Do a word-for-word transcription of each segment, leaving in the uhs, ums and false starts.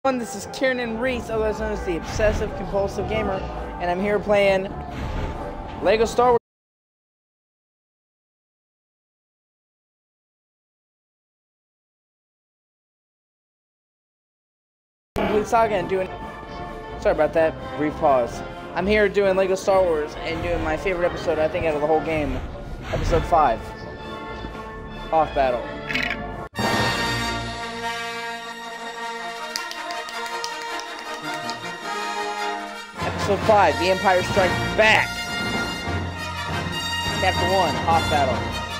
This is Kieran Reese, otherwise known as the Obsessive Compulsive Gamer, and I'm here playing Lego Star Wars Complete Saga and doing... Sorry about that, brief pause. I'm here doing Lego Star Wars and doing my favorite episode, I think, out of the whole game. Episode five. Off Battle. Episode five, The Empire Strikes Back. Chapter one, Hoth Battle.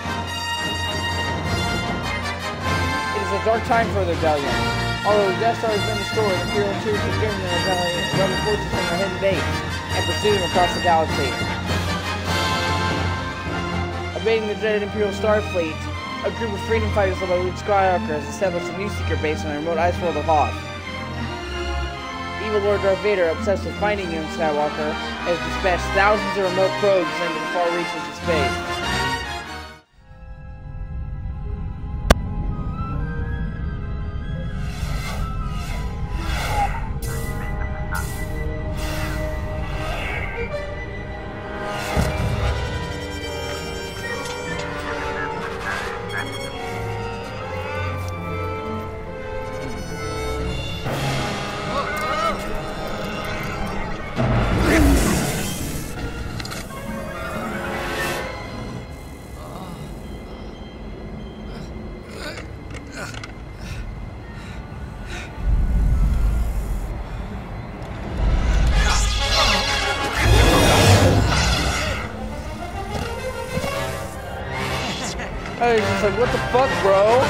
It is a dark time for the Rebellion. Although the Death Star has been restored, Imperial troops have driven the Rebellion, rebel forces from their hidden base and pursued them across the galaxy. Evading the dreaded Imperial Starfleet, a group of freedom fighters led by Luke Skywalker has established a new secret base on the remote ice world of Hoth. Evil Lord Darth Vader, obsessed with finding Young Skywalker, has dispatched thousands of remote probes into the far reaches of space. I was just like, what the fuck, bro?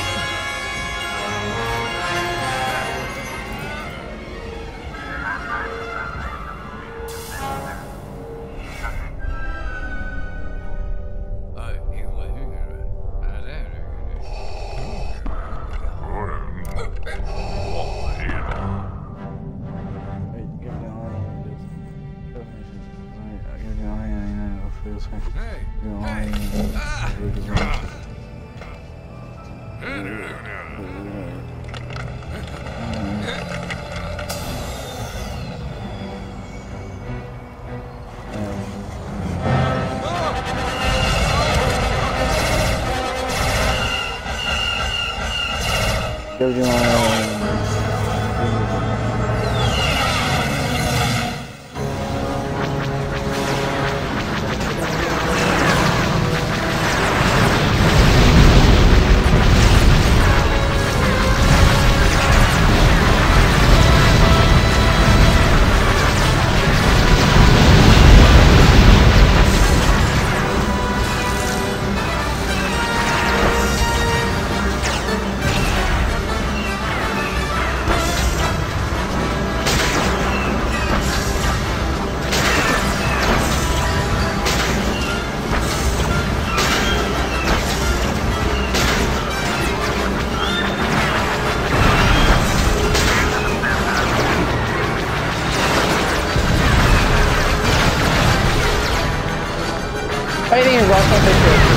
Fighting is also my favorite.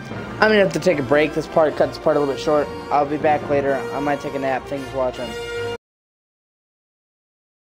I'm gonna have to take a break. This part cuts part a little bit short. I'll be back later. I might take a nap. Thanks for watching.